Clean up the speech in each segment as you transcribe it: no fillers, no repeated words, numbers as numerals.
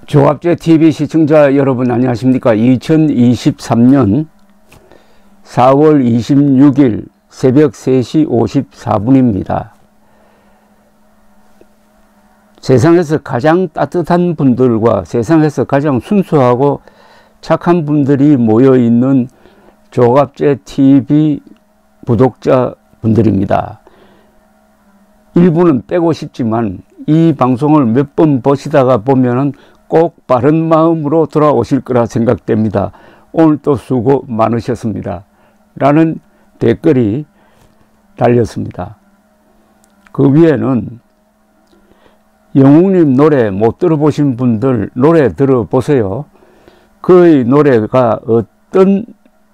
조갑제 TV 시청자 여러분 안녕하십니까. 2023년 4월 26일 새벽 3시 54분입니다. 세상에서 가장 따뜻한 분들과 세상에서 가장 순수하고 착한 분들이 모여있는 조갑제 TV 구독자 분들입니다. 일부는 빼고 싶지만 이 방송을 몇 번 보시다가 보면은 꼭 바른 마음으로 돌아오실 거라 생각됩니다. 오늘도 수고 많으셨습니다. 라는 댓글이 달렸습니다. 그 위에는 영웅님 노래 못 들어보신 분들 노래 들어보세요. 그의 노래가 어떤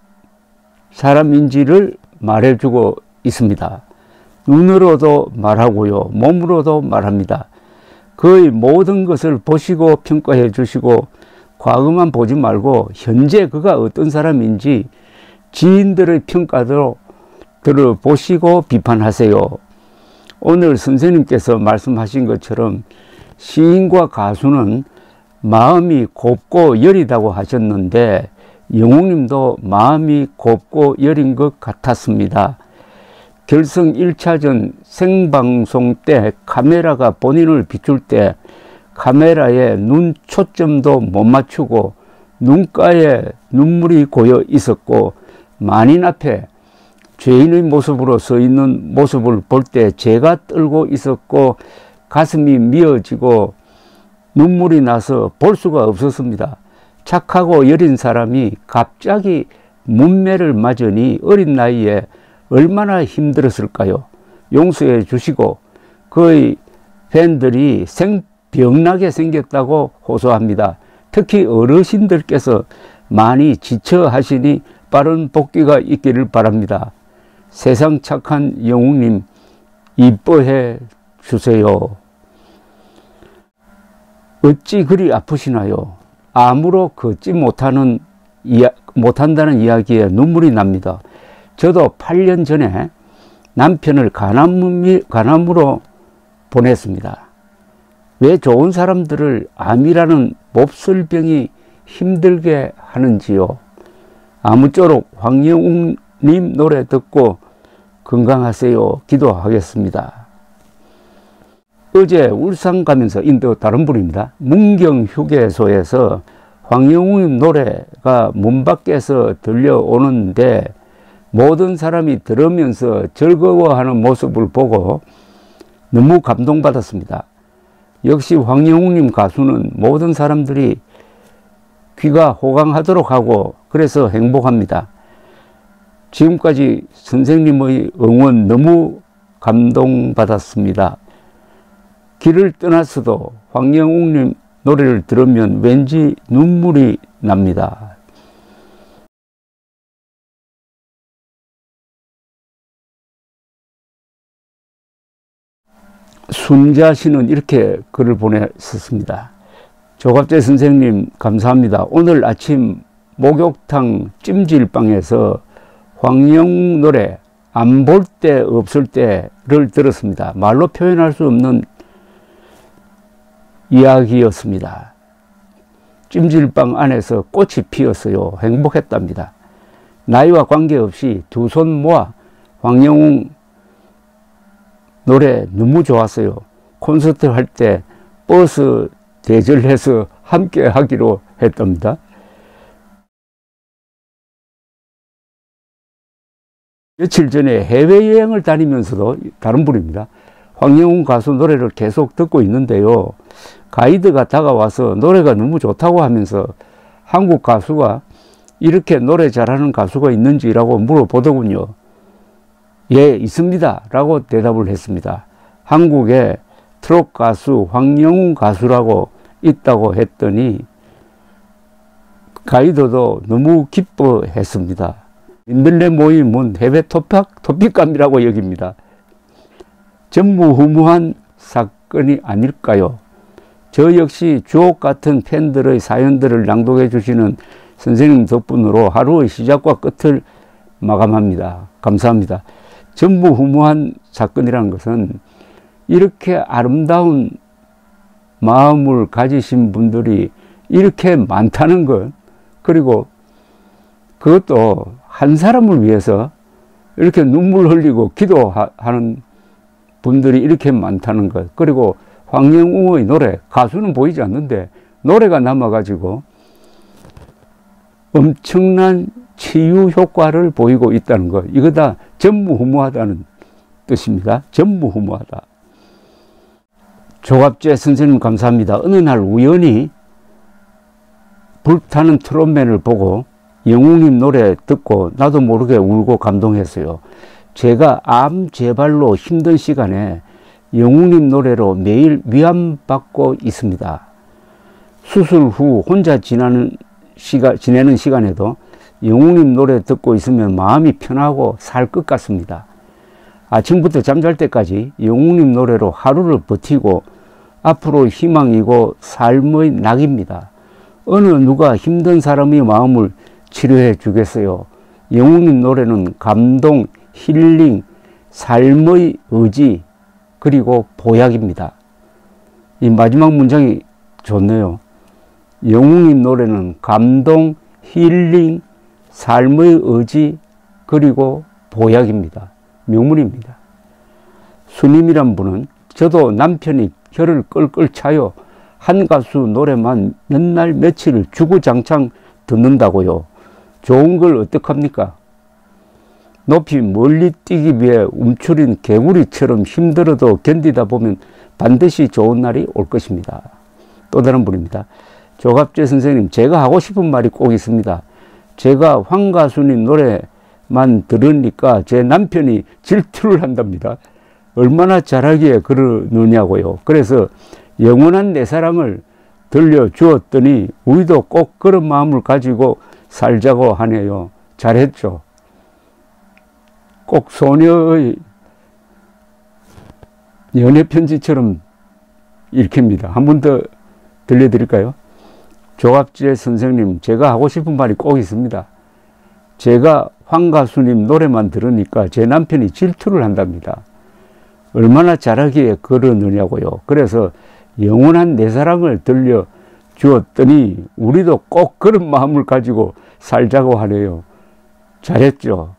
사람인지를 말해주고 있습니다. 눈으로도 말하고요, 몸으로도 말합니다. 그의 모든 것을 보시고 평가해 주시고 과거만 보지 말고 현재 그가 어떤 사람인지 지인들의 평가도 들어보시고 비판하세요. 오늘 선생님께서 말씀하신 것처럼 시인과 가수는 마음이 곱고 여리다고 하셨는데 영웅님도 마음이 곱고 여린 것 같았습니다. 결승 1차전 생방송 때 카메라가 본인을 비출 때 카메라에 눈 초점도 못 맞추고 눈가에 눈물이 고여 있었고 만인 앞에 죄인의 모습으로 서 있는 모습을 볼 때 제가 떨고 있었고 가슴이 미어지고 눈물이 나서 볼 수가 없었습니다. 착하고 여린 사람이 갑자기 문매를 맞으니 어린 나이에 얼마나 힘들었을까요? 용서해 주시고 그의 팬들이 생병나게 생겼다고 호소합니다. 특히 어르신들께서 많이 지쳐 하시니 빠른 복귀가 있기를 바랍니다. 세상 착한 영웅님 이뻐해 주세요. 어찌 그리 아프시나요? 아무로 걷지 못한다는 이야기에 눈물이 납니다. 저도 8년 전에 남편을 간암으로 보냈습니다. 왜 좋은 사람들을 암이라는 몹쓸병이 힘들게 하는지요. 아무쪼록 황영웅님 노래 듣고 건강하세요. 기도하겠습니다. 어제 울산 가면서 인도 다른 분입니다. 문경휴게소에서 황영웅님 노래가 문 밖에서 들려오는데 모든 사람이 들으면서 즐거워하는 모습을 보고 너무 감동받았습니다. 역시 황영웅님 가수는 모든 사람들이 귀가 호강하도록 하고 그래서 행복합니다. 지금까지 선생님의 응원 너무 감동받았습니다. 길을 떠났어도 황영웅님 노래를 들으면 왠지 눈물이 납니다. 순자 씨는 이렇게 글을 보냈었습니다. 조갑제 선생님 감사합니다. 오늘 아침 목욕탕 찜질방에서 황영웅 노래 안 볼 때 없을 때를 들었습니다. 말로 표현할 수 없는 이야기였습니다. 찜질방 안에서 꽃이 피었어요. 행복했답니다. 나이와 관계없이 두 손 모아 황영웅 노래 너무 좋았어요. 콘서트 할 때 버스 대절해서 함께 하기로 했답니다. 며칠 전에 해외여행을 다니면서도 다른 분입니다. 황영웅 가수 노래를 계속 듣고 있는데요. 가이드가 다가와서 노래가 너무 좋다고 하면서 한국 가수가 이렇게 노래 잘하는 가수가 있는지라고 물어보더군요. 예, 있습니다. 라고 대답을 했습니다. 한국에 트롯 가수 황영웅 가수라고 있다고 했더니 가이드도 너무 기뻐했습니다. 인터넷 모임은 해외 토픽감이라고 여깁니다. 전무후무한 사건이 아닐까요? 저 역시 주옥 같은 팬들의 사연들을 낭독해 주시는 선생님 덕분으로 하루의 시작과 끝을 마감합니다. 감사합니다. 전무후무한 사건이라는 것은 이렇게 아름다운 마음을 가지신 분들이 이렇게 많다는 것, 그리고 그것도 한 사람을 위해서 이렇게 눈물 흘리고 기도하는 분들이 이렇게 많다는 것, 그리고 황영웅의 노래, 가수는 보이지 않는데 노래가 남아가지고 엄청난 치유 효과를 보이고 있다는 것, 이거 다 전무후무하다는 뜻입니다. 전무후무하다. 조갑재 선생님 감사합니다. 어느 날 우연히 불타는 트롯맨을 보고 영웅님 노래 듣고 나도 모르게 울고 감동했어요. 제가 암 재발로 힘든 시간에 영웅님 노래로 매일 위안받고 있습니다. 수술 후 혼자 지내는 시간에도 영웅님 노래 듣고 있으면 마음이 편하고 살 것 같습니다. 아침부터 잠잘 때까지 영웅님 노래로 하루를 버티고 앞으로 희망이고 삶의 낙입니다. 어느 누가 힘든 사람의 마음을 치료해 주겠어요. 영웅님 노래는 감동, 힐링, 삶의 의지, 그리고 보약입니다. 이 마지막 문장이 좋네요. 영웅님 노래는 감동, 힐링, 삶의 의지, 그리고 보약입니다. 명문입니다. 수님이란 분은 저도 남편이 혀를 끌끌 차요. 한 가수 노래만 몇 날 며칠을 주구장창 듣는다고요. 좋은 걸 어떡합니까? 높이 멀리 뛰기 위해 움츠린 개구리처럼 힘들어도 견디다 보면 반드시 좋은 날이 올 것입니다. 또 다른 분입니다. 조갑재 선생님, 제가 하고 싶은 말이 꼭 있습니다. 제가 황가수님 노래만 들으니까 제 남편이 질투를 한답니다. 얼마나 잘하기에 그러느냐고요. 그래서 영원한 내 사랑을 들려주었더니 우리도 꼭 그런 마음을 가지고 살자고 하네요. 잘했죠. 꼭 소녀의 연애편지처럼 읽힙니다. 한 번 더 들려드릴까요? 조갑재 선생님, 제가 하고 싶은 말이 꼭 있습니다. 제가 황가수님 노래만 들으니까 제 남편이 질투를 한답니다. 얼마나 잘하기에 그러느냐고요. 그래서 영원한 내 사랑을 들려주었더니 우리도 꼭 그런 마음을 가지고 살자고 하네요. 잘했죠.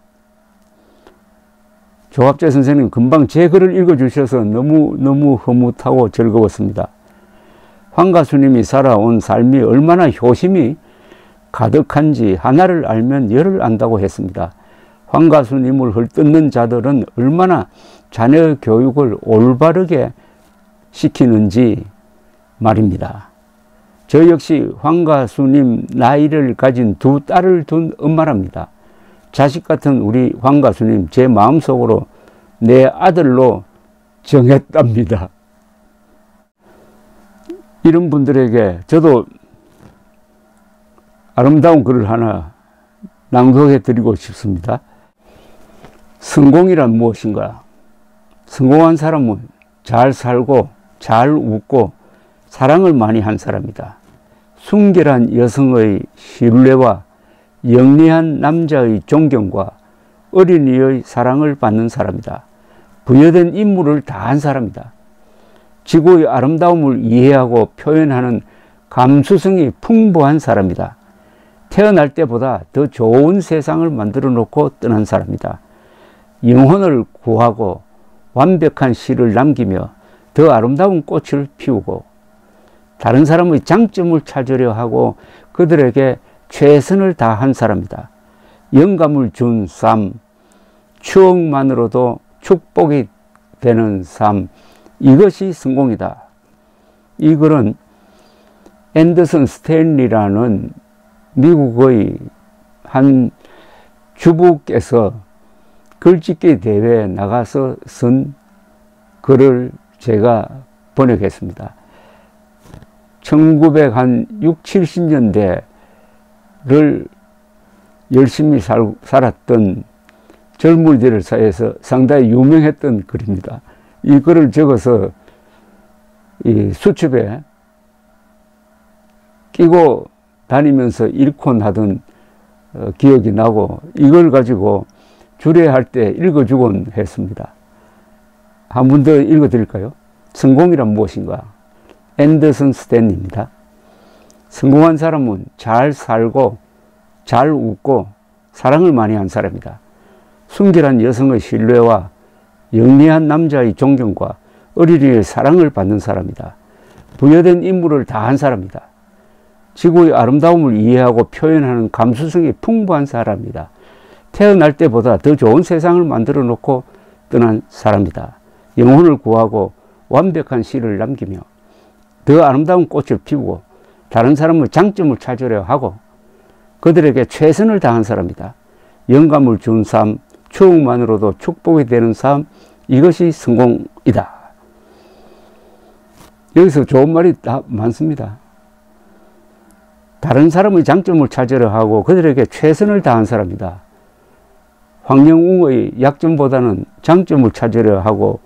조갑재 선생님, 금방 제 글을 읽어주셔서 너무 흐뭇하고 즐거웠습니다. 황가수님이 살아온 삶이 얼마나 효심이 가득한지 하나를 알면 열을 안다고 했습니다. 황가수님을 헐뜯는 자들은 얼마나 자녀 교육을 올바르게 시키는지 말입니다. 저 역시 황가수님 나이를 가진 두 딸을 둔 엄마랍니다. 자식 같은 우리 황가수님, 제 마음속으로 내 아들로 정했답니다. 이런 분들에게 저도 아름다운 글을 하나 낭독해 드리고 싶습니다. 성공이란 무엇인가? 성공한 사람은 잘 살고 잘 웃고 사랑을 많이 한 사람이다. 순결한 여성의 신뢰와 영리한 남자의 존경과 어린이의 사랑을 받는 사람이다. 부여된 임무를 다한 사람이다. 지구의 아름다움을 이해하고 표현하는 감수성이 풍부한 사람이다. 태어날 때보다 더 좋은 세상을 만들어 놓고 떠난 사람이다. 영혼을 구하고 완벽한 시를 남기며 더 아름다운 꽃을 피우고 다른 사람의 장점을 찾으려 하고 그들에게 최선을 다한 사람이다. 영감을 준 삶, 추억만으로도 축복이 되는 삶, 이것이 성공이다. 이 글은 앤더슨 스탠리라는 미국의 한 주부께서 글짓기 대회에 나가서 쓴 글을 제가 번역했습니다. 1960, 70년대를 열심히 살았던 젊은이들 사이에서 상당히 유명했던 글입니다. 이 글을 적어서 이 수첩에 끼고 다니면서 읽곤 하던 기억이 나고 이걸 가지고 주례할 때 읽어주곤 했습니다. 한 번 더 읽어드릴까요? 성공이란 무엇인가? 앤더슨 스탠리입니다. 성공한 사람은 잘 살고 잘 웃고 사랑을 많이 한 사람이다. 순결한 여성의 신뢰와 영리한 남자의 존경과 어린이의 사랑을 받는 사람이다. 부여된 임무를 다한 사람이다. 지구의 아름다움을 이해하고 표현하는 감수성이 풍부한 사람이다. 태어날 때보다 더 좋은 세상을 만들어 놓고 떠난 사람이다. 영혼을 구하고 완벽한 시를 남기며 더 아름다운 꽃을 피우고 다른 사람의 장점을 찾으려 하고 그들에게 최선을 다한 사람이다. 영감을 준 삶, 추억만으로도 축복이 되는 삶, 이것이 성공이다. 여기서 좋은 말이 다 많습니다. 다른 사람의 장점을 찾으려 하고 그들에게 최선을 다한 사람이다. 황영웅의 약점보다는 장점을 찾으려 하고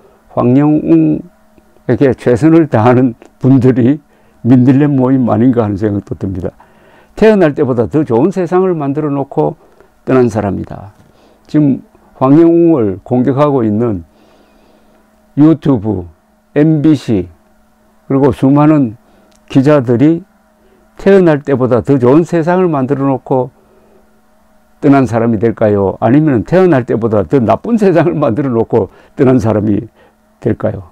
황영웅에게 최선을 다하는 분들이 민들레 모임 아닌가 하는 생각도 듭니다. 태어날 때보다 더 좋은 세상을 만들어 놓고 떠난 사람이다. 지금 황영웅을 공격하고 있는 유튜브, MBC 그리고 수많은 기자들이 태어날 때보다 더 좋은 세상을 만들어 놓고 떠난 사람이 될까요? 아니면 태어날 때보다 더 나쁜 세상을 만들어 놓고 떠난 사람이 될까요?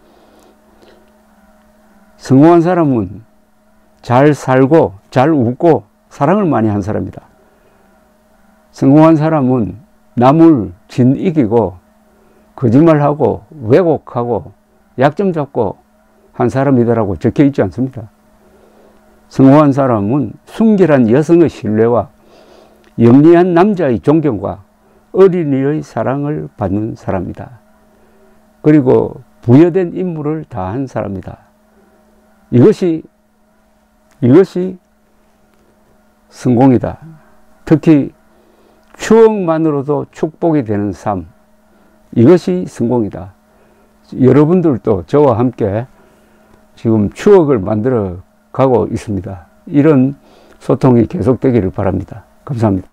성공한 사람은 잘 살고 잘 웃고 사랑을 많이 한 사람이다. 성공한 사람은 남을 진 이기고 거짓말하고 왜곡하고 약점 잡고 한 사람이다라고 적혀 있지 않습니다. 성공한 사람은 순결한 여성의 신뢰와 영리한 남자의 존경과 어린이의 사랑을 받는 사람이다. 그리고 부여된 임무를 다한 사람이다. 이것이 성공이다. 특히 추억만으로도 축복이 되는 삶, 이것이 성공이다. 여러분들도 저와 함께 지금 추억을 만들어 가고 있습니다. 이런 소통이 계속되기를 바랍니다. 감사합니다.